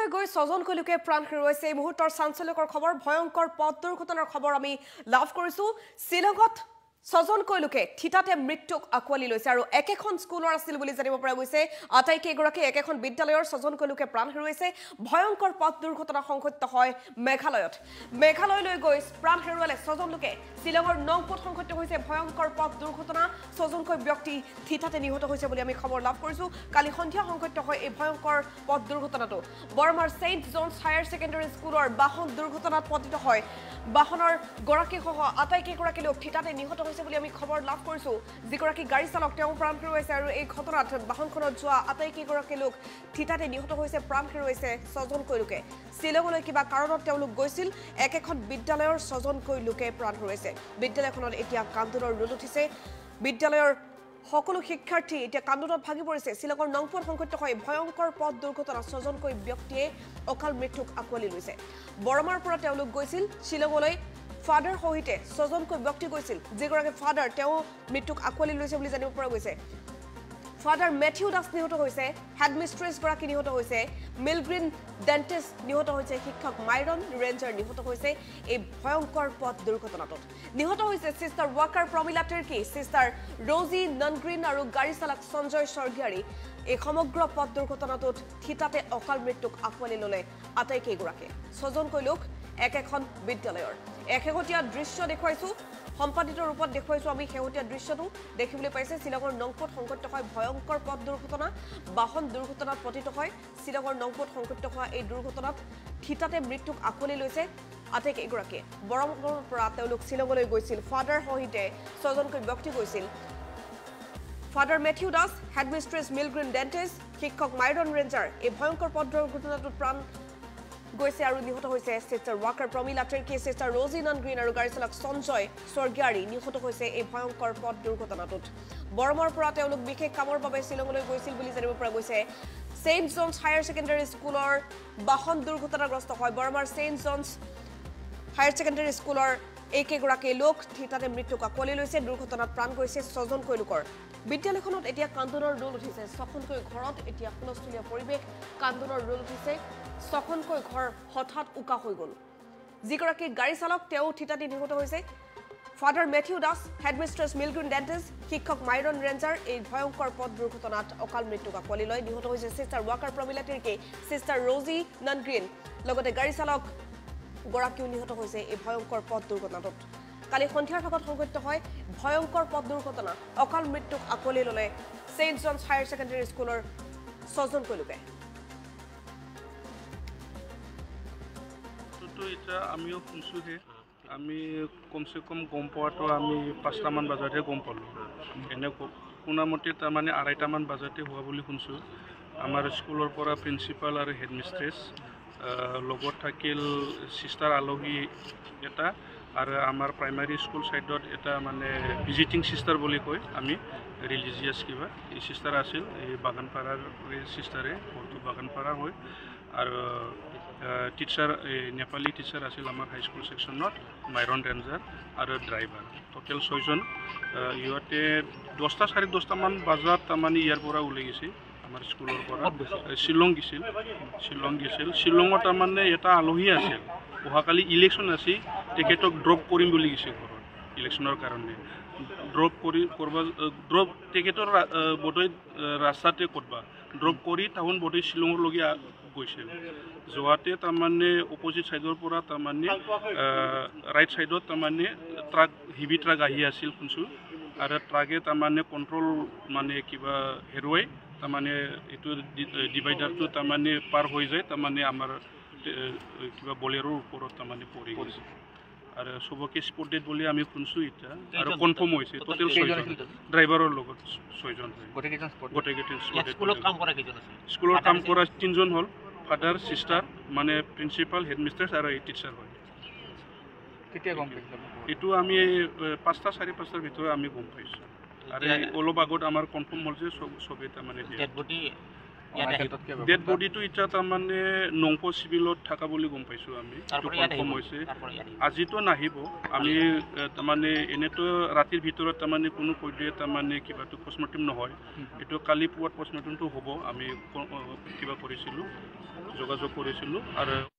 শিলঙলৈ গৈ ৬জনকৈ লোকে প্ৰাণ হেৰুৱাইছে। এই মুহূৰ্তৰ চাঞ্চল্যকৰ খবৰ, ভয়ংকৰ পথ দুৰ্ঘটনাৰ খবৰ আমি লাভ কৰিছোঁ। শিলঙত ৬জনকৈ লোকে থিতাতে মৃত্যুক আঁকোৱালি লৈছে আৰু একেখন স্কুলৰ আছিল বুলি জানিব পৰা গৈছে। আটাইকেইগৰাকী একেখন বিদ্যালয়ৰ ৬জনকৈ লোকে প্ৰাণ হেৰুৱাইছে। ভয়ংকৰ পথ দুৰ্ঘটনা সংঘটিত হয় মেঘালয়ত। মেঘালয়লৈ গৈ প্ৰাণ হেৰুৱালে ৬জন লোকে। শিলঙৰ নংপুত সংঘটিত হৈছে ভয়ংকৰ পথ দুৰ্ঘটনা। ৬জনকৈ ব্যক্তি থিতাতে নিহত হৈছে বুলি আমি খবৰ লাভ কৰিছোঁ। কালি সন্ধিয়া সংঘটিত হয় এই ভয়ংকৰ পথ দুৰ্ঘটনাটো। বৰমাৰ ছেইণ্ট জনছ হায়াৰ ছেকেণ্ডেৰী স্কুলৰ বাহন দুৰ্ঘটনাত পতিত হয়। বাহনৰ গৰাকীসহ আটাইকেইগৰাকী লোক থিতাতে নিহত হৈছে বুলি আমি খবৰ লাভ কৰিছোঁ। যিগৰাকী গাড়ী চালক তেওঁ প্ৰাণ হেৰুৱাইছে আৰু এই ঘটনাত বাহনখনত যোৱা আটাইকেইগৰাকী লোক থিতাতে নিহত হৈছে, প্ৰাণ হেৰুৱাইছে ৬জনকৈ লোকে। শিলঙলৈ কিবা কাৰণত তেওঁলোক গৈছিল। একেখন বিদ্যালয়ৰ ৬জনকৈ লোকে প্ৰাণ হেৰুৱাইছে। বিদ্যালয়খনত এতিয়া কান্দোনৰ ৰোল উঠিছে। বিদ্যালয়ৰ সকলো শিক্ষাৰ্থী এতিয়া কান্দোনত ভাগি পৰিছে। শিলঙৰ নংপুত সংঘটিত হয় ভয়ংকৰ পথ দুৰ্ঘটনা। ৬জনকৈ ব্যক্তিয়ে অকাল মৃত্যুক আঁকোৱালি লৈছে। বৰমাৰ পৰা তেওঁলোক গৈছিল শিলঙলৈ। ফাদাৰ সহিতে ৬জনকৈ ব্যক্তি গৈছিল। যিগৰাকী ফাদাৰ তেওঁ মৃত্যুক আঁকোৱালি লৈছে বুলি জানিব পৰা গৈছে। ফাদাৰ মেথিউ দাস নিহত হৈছে, হেডমিষ্ট্ৰেছগৰাকী নিহত হৈছে, মিলগ্ৰীণ ডেণ্টিছ নিহত হৈছে, শিক্ষক মাইৰন ৰেঞ্জাৰ নিহত হৈছে এই ভয়ংকৰ পথ দুৰ্ঘটনাটোত। নিহত হৈছে চিষ্টাৰ ৱাকাৰ প্ৰমিলা তিৰ্কী, চিষ্টাৰ ৰজি ননগ্ৰীণ আৰু গাড়ী চালক সঞ্জয় স্বৰ্গীয়াৰী। এই সমগ্ৰ পথ দুৰ্ঘটনাটোত থিতাতে অকাল মৃত্যুক আঁকোৱালি ল'লে আটাইকেইগৰাকীয়ে। ৬জনকৈ লোক একেখন বিদ্যালয়ৰ। শেহতীয়া দৃশ্য দেখুৱাইছোঁ, সম্পাদিত ৰূপত দেখুৱাইছোঁ আমি। শেহতীয়া দৃশ্যটো দেখিবলৈ পাইছে। শিলঙৰ নংপুত সংঘটিত হয় ভয়ংকৰ পথ দুৰ্ঘটনা। বাহন দুৰ্ঘটনাত পতিত হয়। শিলঙৰ নংপুত সংঘটিত হোৱা এই দুৰ্ঘটনাত থিতাতে মৃত্যুক আঁকোৱালি লৈছে আটাইকেইগৰাকীয়ে। বৰমৰ পৰা তেওঁলোক শিলঙলৈ গৈছিল। ফাদাৰ সহিতে ৬জনকৈ ব্যক্তি গৈছিল। ফাদাৰ মেথিউ দাস, হেডমিষ্ট্ৰেছ মিলগ্ৰীণ ডেণ্টিছ, শিক্ষক মাইৰন ৰেঞ্জাৰ। এই ভয়ংকৰ পথ দুৰ্ঘটনাটোত প্ৰাণ গৈছে আৰু নিহত হৈছে চিষ্টাৰ ৱাকাৰ প্ৰমিলা তিৰ্কী, চিষ্টাৰ ৰজি ননগ্ৰীণ আৰু গাড়ী চালক সঞ্জয় স্বৰ্গীয়াৰী নিহত হৈছে এই ভয়ংকৰ পথ দুৰ্ঘটনাটোত। বৰমৰ পৰা তেওঁলোক বিশেষ কামৰ বাবে শিলঙলৈ গৈছিল বুলি জানিব পৰা গৈছে। ছেইণ্ট জনছ হায়াৰ ছেকেণ্ডেৰী স্কুলৰ বাহন দুৰ্ঘটনাগ্ৰস্ত হয়। বৰমাৰ ছেইণ্ট জনছ হায়াৰ ছেকেণ্ডেৰী স্কুলৰ এইকেইগৰাকী লোক থিতাতে মৃত্যুক আঁকোৱালি লৈছে। দুৰ্ঘটনাত প্ৰাণ গৈছে ৬জনকৈ লোকৰ। বিদ্যালয়খনত এতিয়া কান্দোনৰ ৰোল উঠিছে। ৬খনকৈ ঘৰত এতিয়া হুলস্থুলীয়া পৰিৱেশ, কান্দোনৰ ৰোল উঠিছে। ৬খনকৈ ঘৰ হঠাৎ উকা হৈ গ'ল। যিগৰাকী গাড়ী চালক তেওঁ থিতাতে নিহত হৈছে। ফাদাৰ মেথিউ দাস, হেডমিষ্ট্ৰেছ মিলগ্ৰীণ ডেণ্টিছ, শিক্ষক মাইৰন ৰেঞ্জাৰ। এই ভয়ংকৰ পথ দুৰ্ঘটনাত অকাল মৃত্যুক আঁকোৱালি লৈ নিহত হৈছে চিষ্টাৰ ৱাকাৰ প্ৰমিলা তিৰ্কী, চিষ্টাৰ ৰজি ননগ্ৰীণ, লগতে গাড়ী চালক গৰাকীও নিহত হৈছে এই ভয়ংকৰ পথ দুৰ্ঘটনাটোত। কালি সন্ধিয়াৰ ভাগত সংঘটিত হয় ভয়ংকৰ পথ দুৰ্ঘটনা। অকাল মৃত্যুক আঁকোৱালি ল'লে ছেইণ্ট জনছ হায়াৰ ছেকেণ্ডেৰী স্কুলৰ ৬জনকৈ লোকে। এতিয়া আমিও শুনছোঁহে, আমি কমচে কম গম পোৱাটো আমি ৫টামান বজাতহে গম পালোঁ। এনে শুনামতে তাৰমানে ২:৩০টামান বজাতে হোৱা বুলি শুনছোঁ। আমাৰ স্কুলৰ পৰা প্ৰিন্সিপাল আৰু হেডমিষ্ট্ৰেছ, লগত থাকিল চিষ্টাৰ আলহী এটা, আৰু আমাৰ প্ৰাইমাৰী স্কুল ছাইডত এটা মানে ভিজিটিং চিষ্টাৰ বুলি কয় আমি, ৰিলিজিয়াছ কিবা এই চিষ্টাৰ আছিল। এই বাগানপাৰাৰ চিষ্টাৰে, ঘৰটো বাগানপাৰা হয়। আৰু টিচাৰ, নেপালী টিচাৰ আছিল আমাৰ হাইস্কুল ছেকশ্যনত, মাইৰন ৰেঞ্জাৰ আৰু ড্ৰাইভাৰ, টোটেল ৬জন। ইহঁতে 10টা 10:30টামান বজাত তাৰমানে ইয়াৰ পৰা ওলাই গৈছে আমাৰ স্কুলৰ পৰা। শ্বিলং গৈছিল। শ্বিলঙত তাৰমানে এটা আলহী আছিল। অহাকালি ইলেকশ্যন আছিল, তেখেতক ড্ৰপ কৰিম বুলি গৈছে ঘৰত ইলেকশ্যনৰ কাৰণে। ড্ৰপ তেখেতৰ বোধহয় ৰাস্তাতে ক'তবা ড্ৰপ কৰি তাহোন বোধহয় শ্বিলঙৰলৈকে গৈছিল। যোৱাতে তাৰমানে অপজিট ছাইডৰ পৰা তাৰমানে ৰাইট ছাইডত তাৰমানে ট্ৰাক, হেভি ট্ৰাক আহি আছিল শুনছোঁ। আৰু ট্ৰাকে তাৰমানে কণ্ট্ৰল মানে কিবা হেৰুৱাই তাৰমানে এইটো ডিভাইডাৰটো তাৰমানে পাৰ হৈ যায়, তাৰমানে আমাৰ কিবা বলেৰোৰ ওপৰত তাৰমানে পৰি গৈছে। আৰু চবকে স্পট ডেড বুলি আমি শুনছোঁ এতিয়া, আৰু কনফাৰ্ম হৈছে টোটেল ৬জন। ড্ৰাইভাৰৰ লগত ৬জন হয়, গোটেইকেইজন স্পট ডেড। স্কুলত কাম কৰা ৩জন হ'ল, ফাদাৰ, চিষ্টাৰ, মানে প্ৰিন্সিপাল, হেডমিষ্ট্ৰেছ আৰু এই টিচাৰ হয়। কেতিয়া গম পাইছোঁ? এইটো আমি ৫টা ৫:৩০টাৰ ভিতৰত আমি গম পাইছোঁ। আৰু অলপ আগত আমাৰ কনফাৰ্ম হ'ল যে চবেই তাৰমানে ডেড বডিটো এতিয়া তাৰমানে নংপ চিভিলত থকা বুলি গম পাইছোঁ আমি এইটো কনফাৰ্ম হৈছে আজিতো নাহিব আমি তাৰমানে এনেতো ৰাতিৰ ভিতৰত তাৰমানে কোনো পৰ্যায়ে তাৰমানে কিবাটো পষ্টমৰ্টেম নহয় এইটো কালি পুৱাত পষ্টমৰ্টেমটো হ'ব আমি কিবা কৰিছিলোঁ যোগাযোগ কৰিছিলোঁ আৰু